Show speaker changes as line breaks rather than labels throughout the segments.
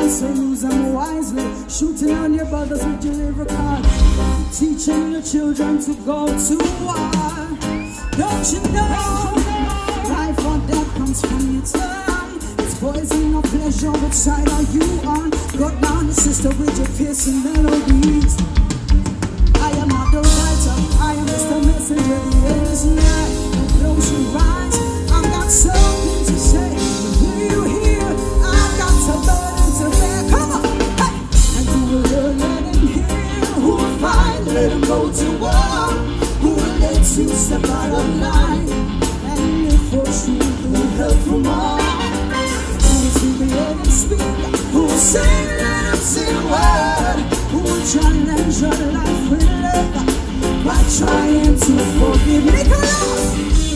so use them wisely. Shooting on your brothers with your lyrical, teaching your children to go to war. Don't you know, life or death comes from your tongue. It's poison or pleasure, which side are you on? Go down, sister, with your piercing melodies. I am not the writer, I am just a messenger. The end is night, close your eyes. I've got something to say. When you hear, I've got a burden to bear. Come on, hey! And who will let him hear? Who will fight? Let him go to war. Who will let you step out of line? And live for truth, who will help from all? Who will speak and let him speak? Who will sing, let him sing a word? Who will challenge your life with love by trying to forgive? Nicholas!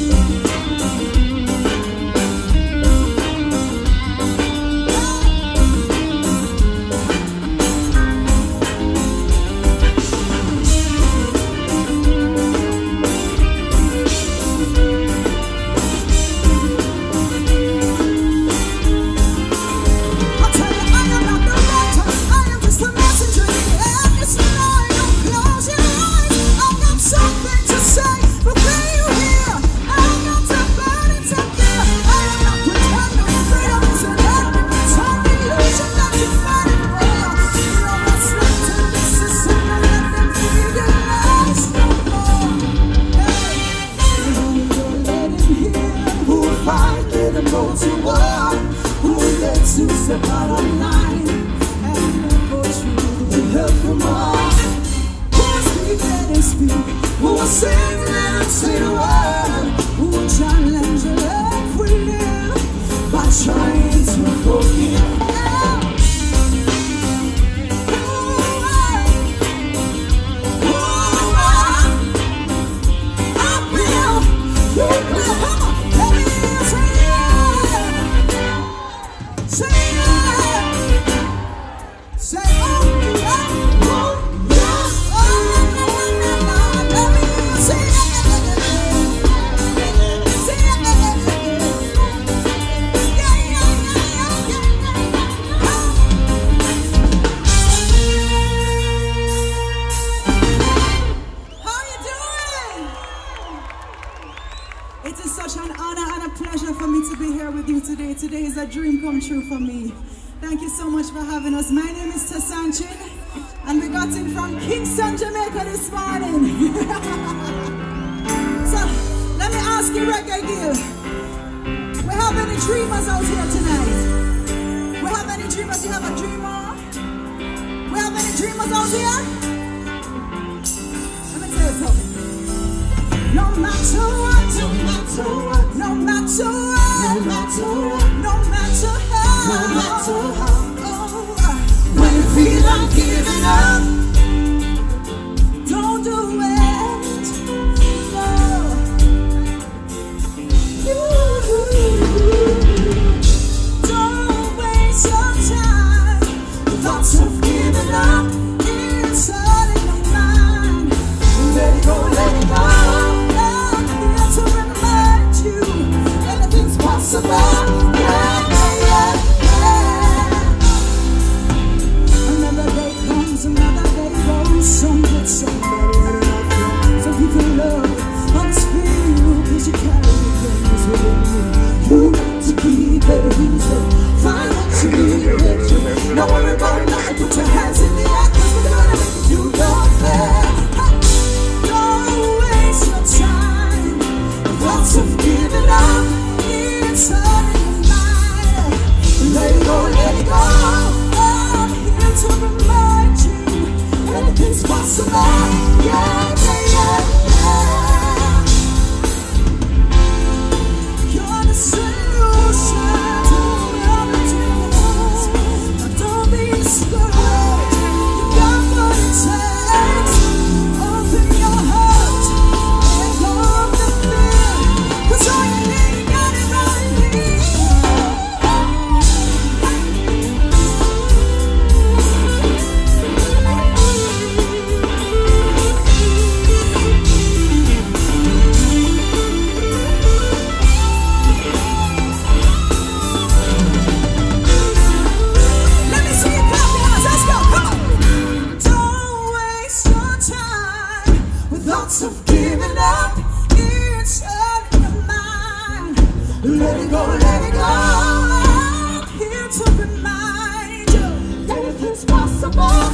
Today is a dream come true for me. Thank you so much for having us. My name is Tassanchin, and we got in from Kingston, Jamaica this morning. So, let me ask you, Reggae Gill, we have any dreamers out here tonight? We have any dreamers? You have a dreamer? We have any dreamers out here? Let me tell you something. No matter what, no matter what, no matter what, no matter what, no matter how, no matter how, oh, when you feel like giving up, don't do it, no. Don't waste your time, thoughts of giving up, it's all in your mind. Let it go, let it go. To remind you, anything's possible. Yeah, yeah, yeah. Another day comes, another day goes. Some get some better than others. Some people love it, others feel you, 'cause you carry things within you. You got to keep it easy. Find what you need. Don't worry about nothing. Put your hands in the air, 'cause we're gonna make it do your thing. Don't waste your time. Lots of giving up, it's all in your let it go, let it go. I'm here to remind you that anything's possible.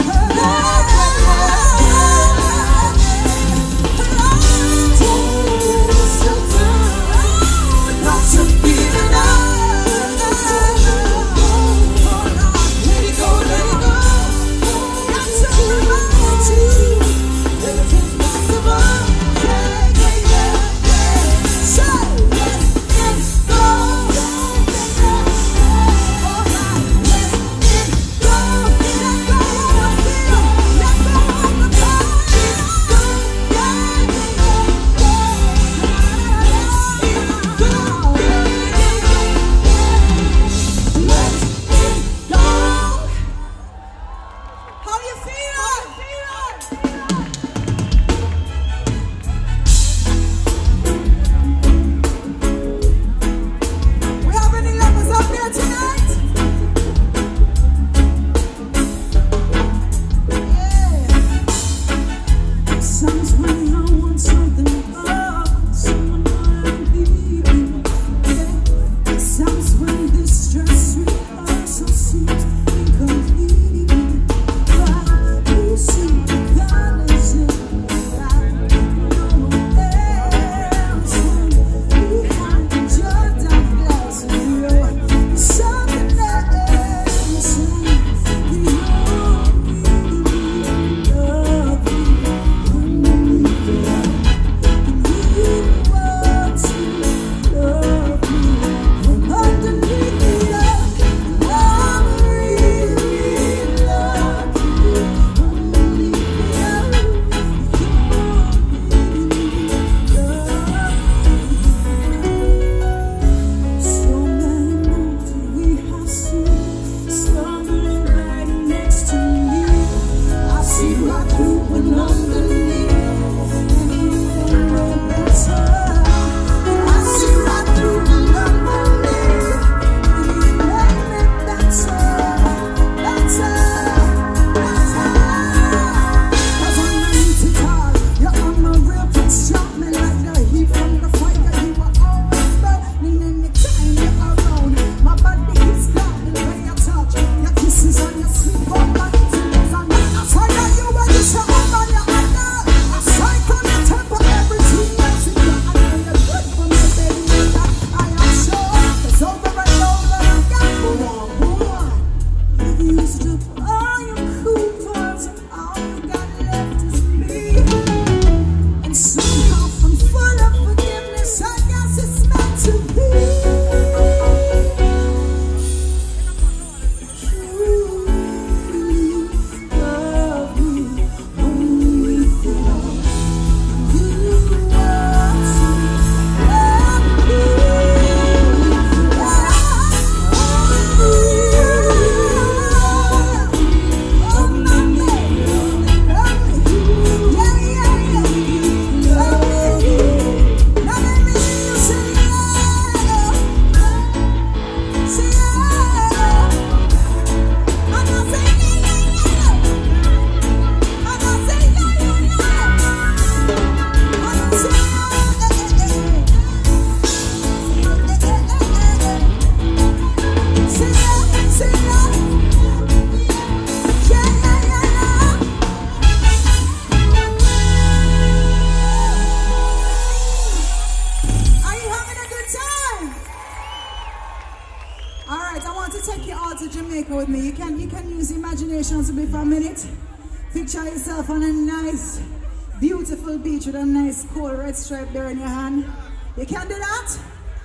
With me, you can use imagination to be for a minute. Picture yourself on a nice, beautiful beach with a nice cool red stripe there in your hand. You can do that?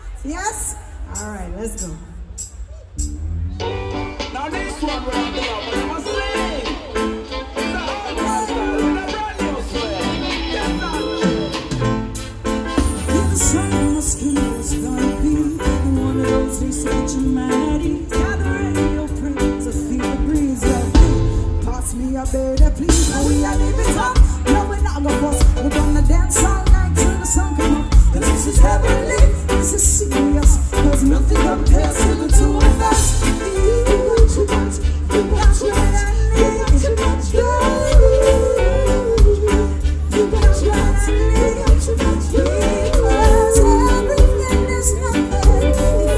Yes? All right, let's go.
Now this one we're going to do, but you must sing. It's a hard style with a brand new swing. Yes,
the sun on my skin is gonna be one of those days that you're mad at. Gathering your praise, I feel the breeze of pass me a better please. Now we are living up. No, we're not gonna bust. We're gonna dance all night till the sun come up. Cause this is heavenly, this is serious. Cause nothing compares to the two of us. You got too much, you got too much, you got too much, you got too much, you got too much, because everything is nothing.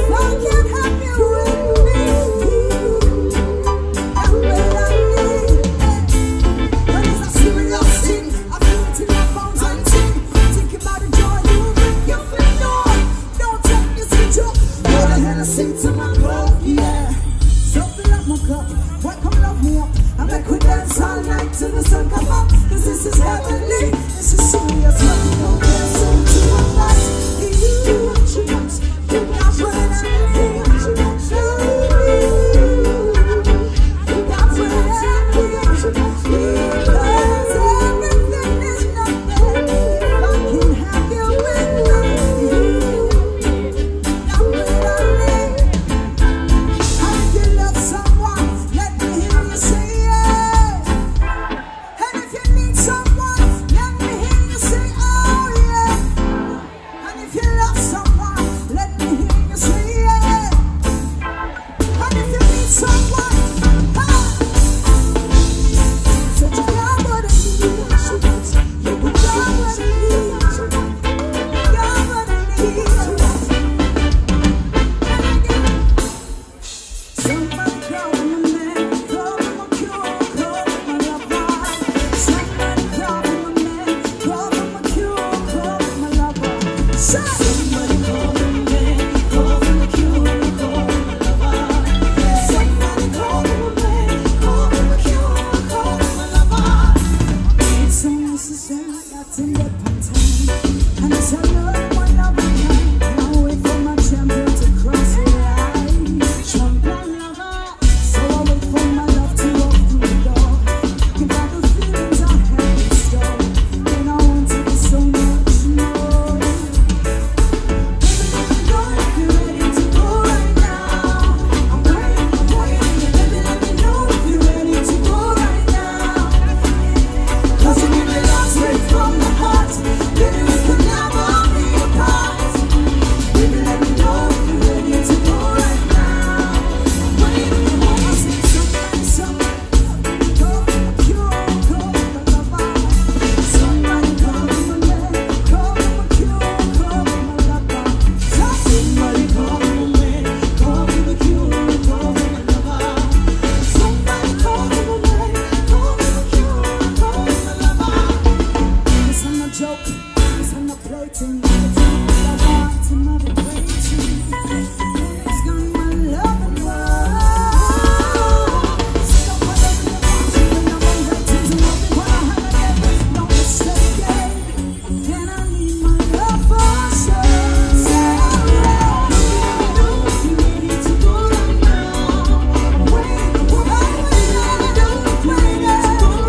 I sing to my club, yeah. So fill up my cup, why come love me up? I make we dance all night till the sun come up. Cause this is heavenly, this is serious love. You don't care, so to my life. You what you want, you got what I need. What you want, you got what I need. What you want, because everything is nothing if I can have you with me. Got what I need. And if you love someone, let me hear you say yeah. And if you need someone, let me hear you say oh yeah. And if you love someone, let me hear you say yeah. And if you need someone, so you got what I need. You got what I need. You got what I need. Somebody call me my man, call me my cure, call me my lover. Somebody call me my man, call me my cure, call me my lover. Somebody call me my man, call me my cure, call me my lover. Somebody call me my man, call me my cure, call me my lover. It's so necessary, got to get on time. And it's a love, one love of mine. Now wait for my champion to cross the line. Champion lover, so I wait for my love to walk through the door. Give all the feelings I had in store. And I want to be so much more. Baby, let me know if you're ready to go right now. I'm waiting, Baby, let me know if you're ready to go right now. Cause you give me love straight from the heart. Baby, we could never be apart. Baby, let me know if you're ready to go right now. I'm waiting for my somebody call me my cure, call me my lover. Somebody call me my man, call me my cure, call me my lover. Somebody call me my man, call me my cure, call me my lover. Somebody call me my man, call me my cure, call me my lover. This ain't no joke, this ain't no plaything. It's all I want to my waiting. It's got my love and world. Stop my love and watching when I'm on waiting to love me when I have it. No mistake, yeah. And I need my love for sure. Say you ready to go right now. Wait, what I do, waiting.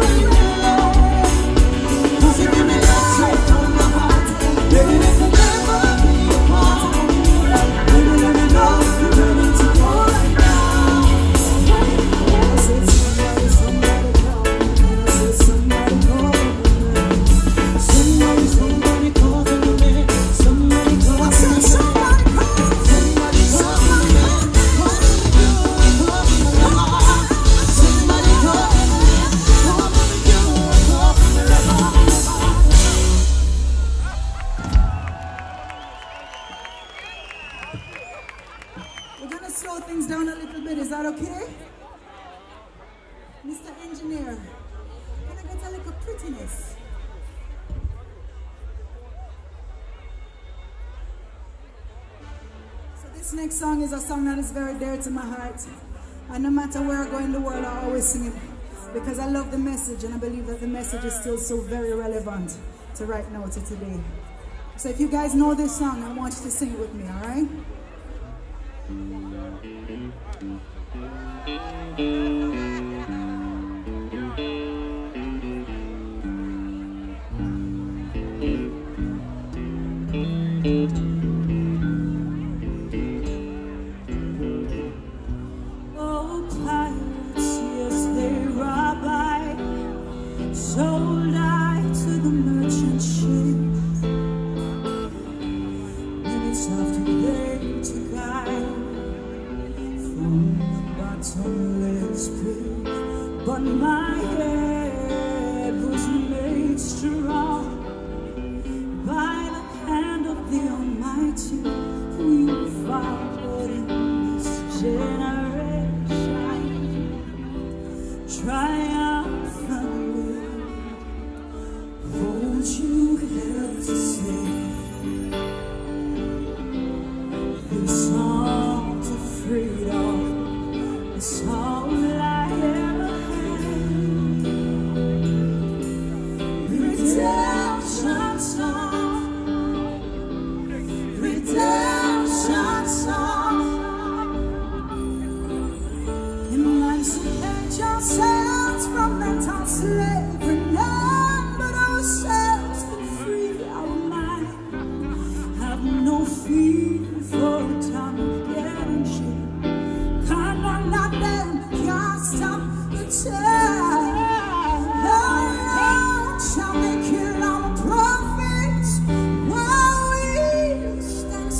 Cause you give me love straight from my heart. Baby, we could never be apart. Baby, let me know if you're ready to go right now. I said somebody call me. I said somebody call me. Somebody call me. Somebody call me. I said somebody call me. Somebody call me. Somebody call me. We're gonna slow things down a little bit, is that okay? Mr. Engineer, can I get a little prettiness? So this next song is a song that is very dear to my heart. And no matter where I go in the world, I always sing it. Because I love the message and I believe that the message is still so very relevant to right now, to today. So if you guys know this song, I want you to sing it with me, alright? Oh, pirates, yes, they rob I, sold I to the merchant ship. Minutes after they took I from the bottomless pit, but my head was made strong by the hand of the Almighty. We followed in this generation, triumphantly. Won't you help to sing this song to Shall they kill our prophets while we stand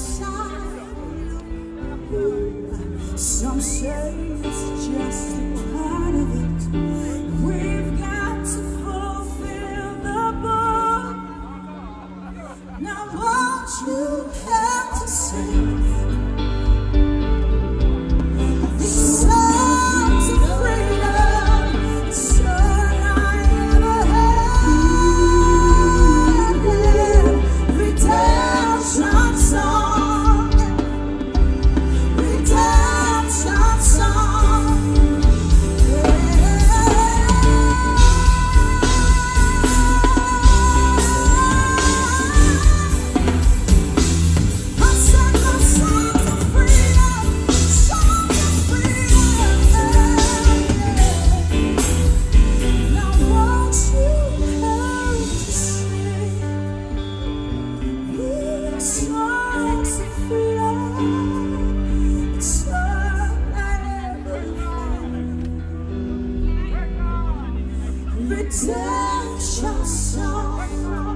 silent? Some say it's just a part of it. We've got to fulfill the book. Now what you have to say? These songs of freedom, son I ever had. Redemption song, redemption song. I sang the songs of freedom, songs of freedom. Now won't you help to sing these songs of freedom? Son I ever had. Redemption song.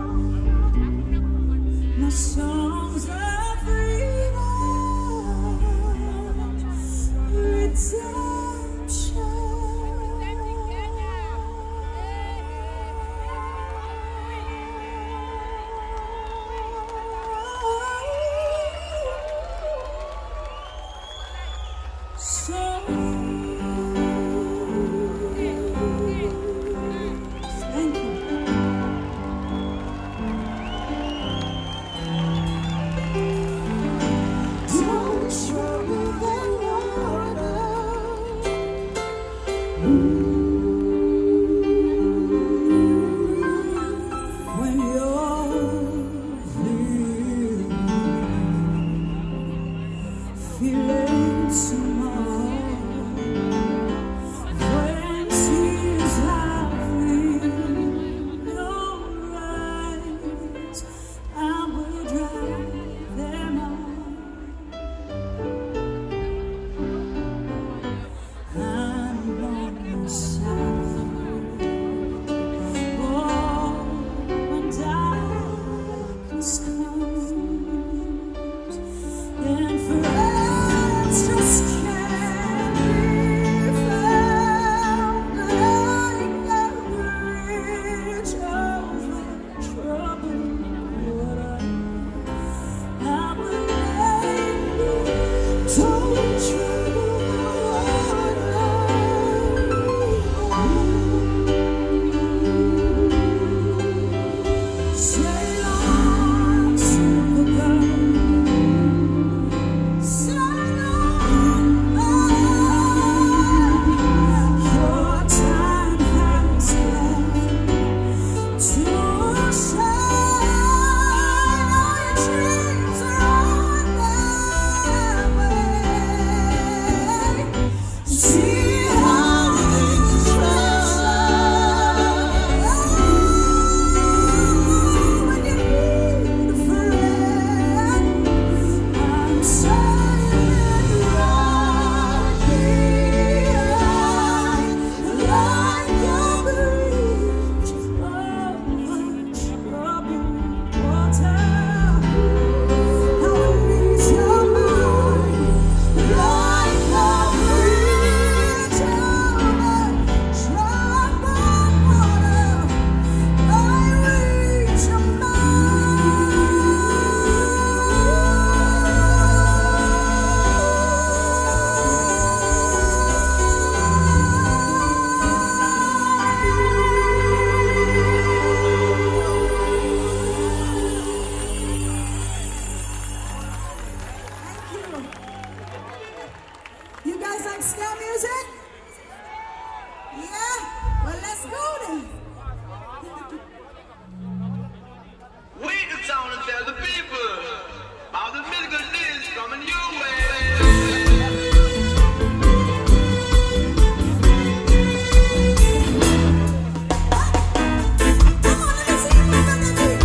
My songs of freedom, redemption. Thank you. Don't trouble the water when you're feeling small, when tears are in your eyes, I will dry them all. I'm on your side. Oh, when darkness comes and friends just can't be found, like that bridge over troubled water, I will let you. Don't trouble the water. Sail on, silver girl. Sail on, your time has come to shine. Our dreams are on their way. See how they when you need a friend. I'm saying right behind, like your bridge over troubled water. How it leaves your mind, like a bridge over troubled water. I reach your Thank you. You guys like ska music? Yeah? Well, let's go then.
Wait the town and tell the people how the musical is coming your way.
Come on, let me see you move on the beat.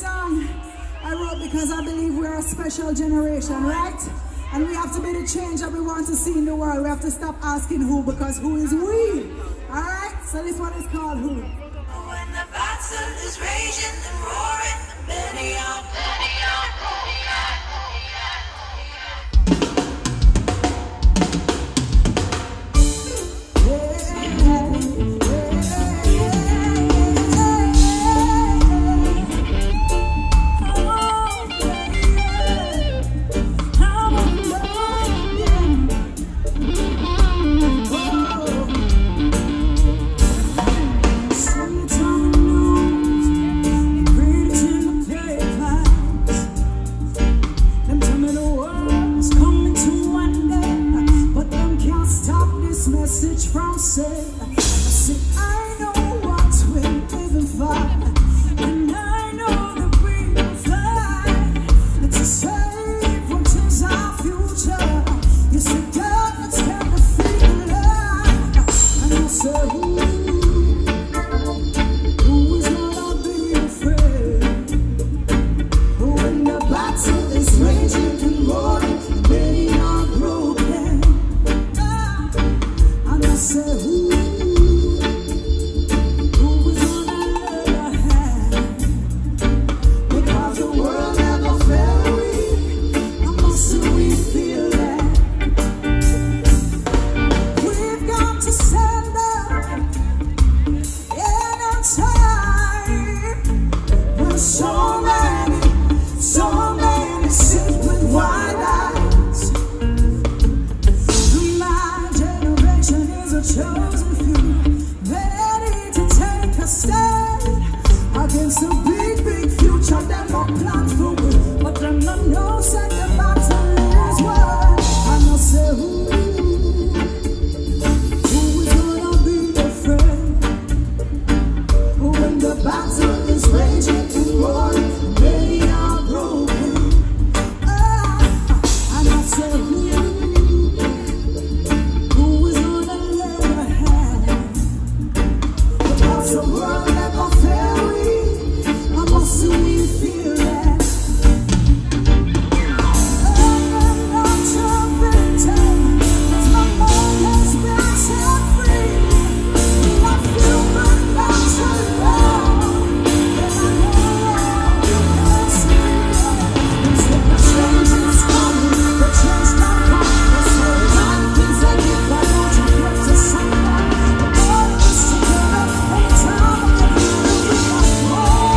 song I wrote because I believe we're a special generation, right? And we have to be the change that we want to see in the world. We have to stop asking who, because who is we? Alright? So this one is called Who.
When the battle is raging and roaring, many are
message from say, I know what we're living for, and I know that we will fly to save what is our future. You say darkness can defeat the light, and I say who is gonna be afraid? When the battle is raging and roaring, many are broken. I say who is gonna lend a hand? Because the world never felt weak, how much do we feel that? We've got to stand up in a time when so many sit with wide eyes. My generation is a chosen few, ready to take a stand against the big future that no plan for me. But them no know say the battle is won. I know say who is gonna be afraid? When the battle is raging and roaring, many are broken. I know say who is gonna lend a hand? Because the world never felt weak, how much do we feel that? I'm not jumping, 'cause my mind has been set free. I feel burned down so long, and I know you can see it. So the change is coming, the change not coming. There's so many things I give, I want to get to someone. The world is together, and time of the year we must roll.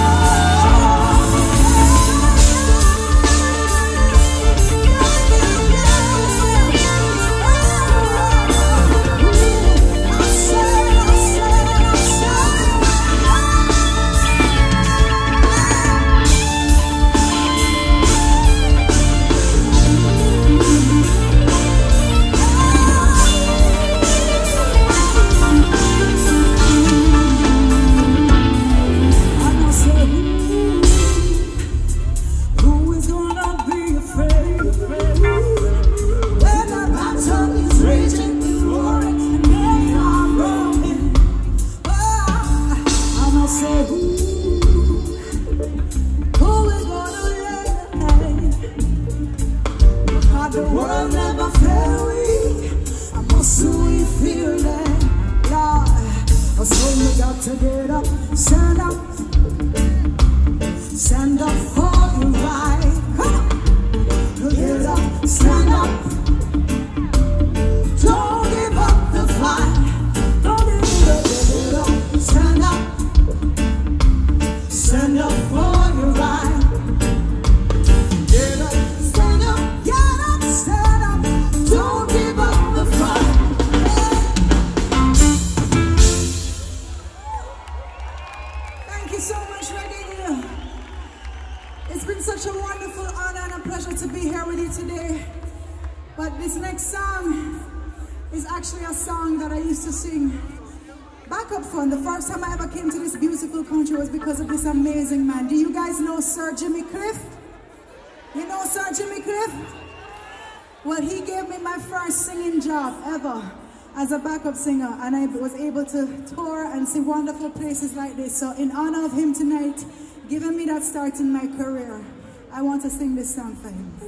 Who is gonna be afraid? When the battle is raging and roaring, and many are broken. I must say who is gonna lend? Because the world never felt weak, how much do we feel that, Lord? So you got to get up, stand up. Stand up for your right. Come on. Get up, stand up. Don't give up the fight. Don't give up, get up, stand up. Stand up for your right. Get up, stand up. Get up, stand up. Don't give up the fight. Thank you so much, Reggae. It's been such a wonderful honor and a pleasure to be here with you today. But this next song is actually a song that I used to sing back up front. The first time I ever came to this beautiful country was because of this amazing man. Do you guys know Sir Jimmy Cliff? You know Sir Jimmy Cliff? Well, he gave me my first singing job ever as a backup singer, and I was able to tour and see wonderful places like this. So in honor of him tonight, giving me that start in my career. I want to sing this song for him.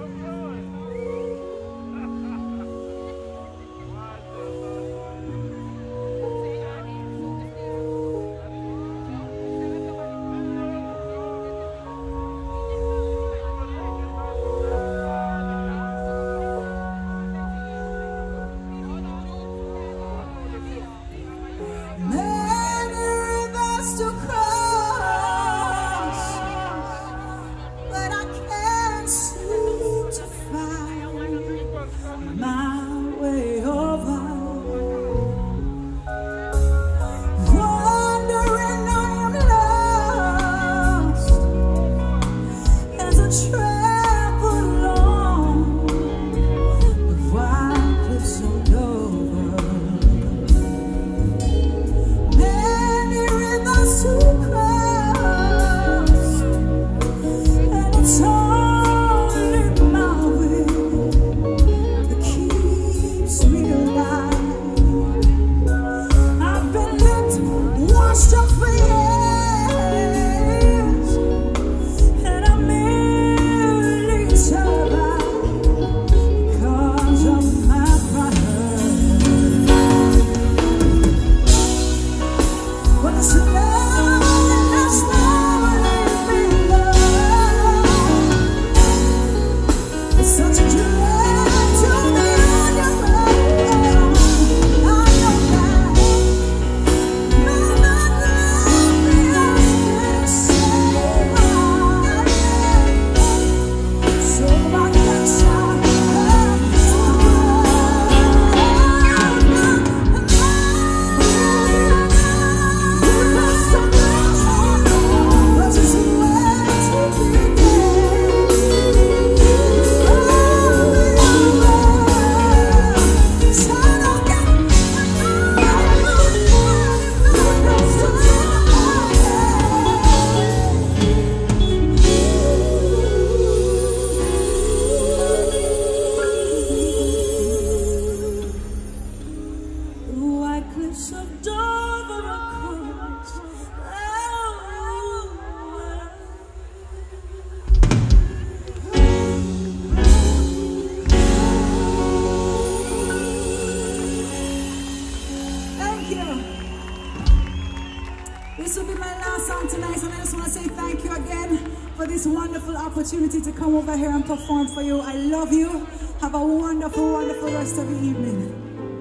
This will be my last song tonight, and I just want to say thank you again for this wonderful opportunity to come over here and perform for you. I love you. Have a wonderful, wonderful rest of the evening.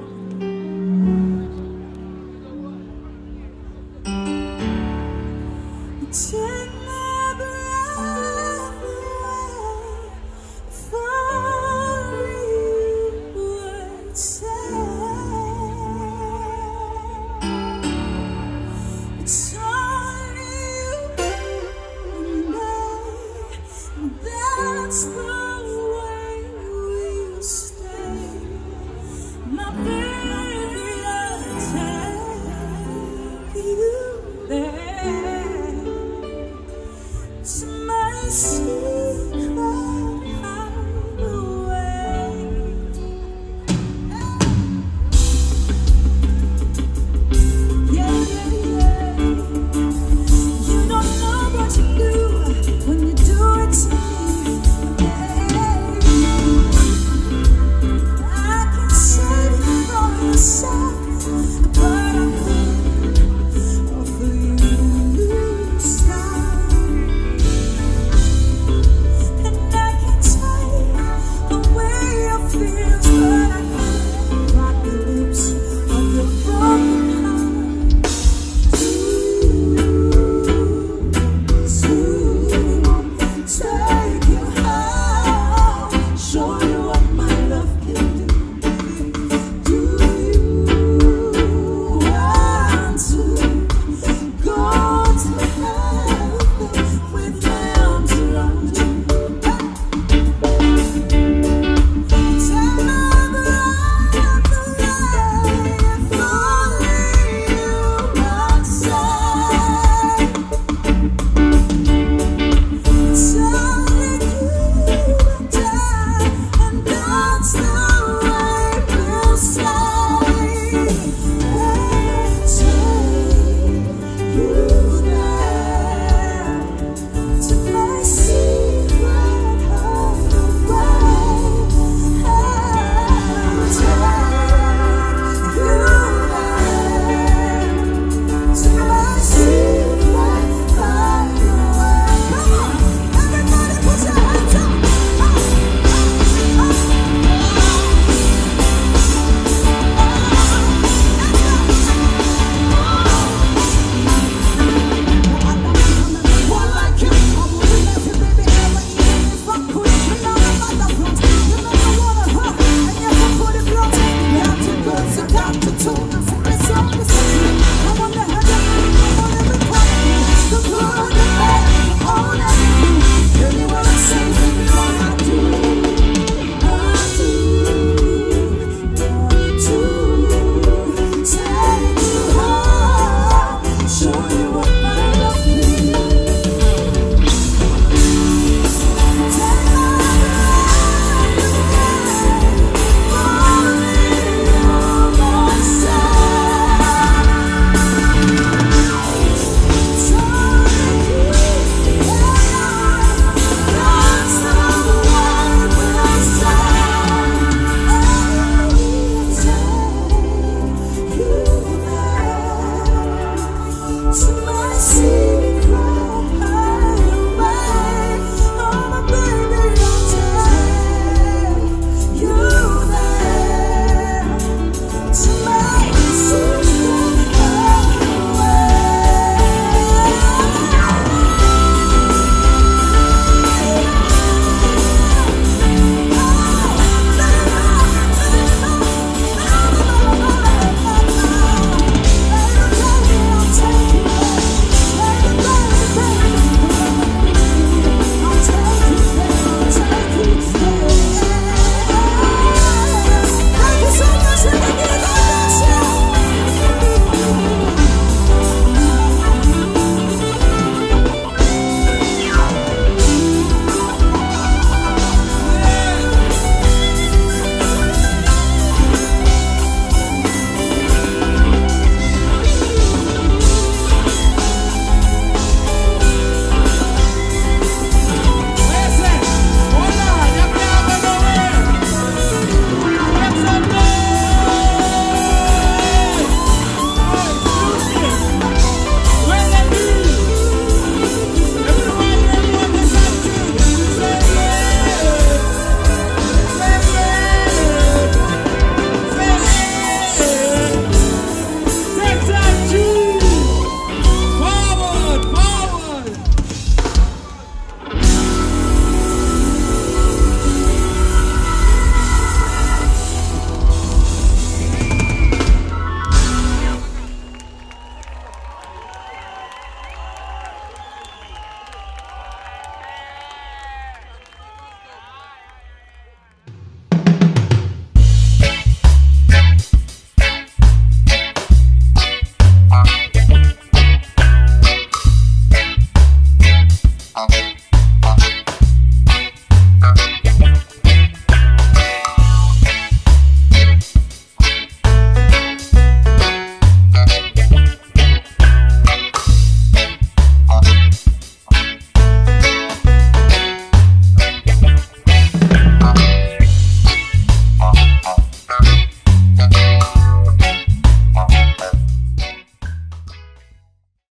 Take my breath away, for you would say it's only you and I, that's the way we'll stay. My baby, I'll take you there. To my sea.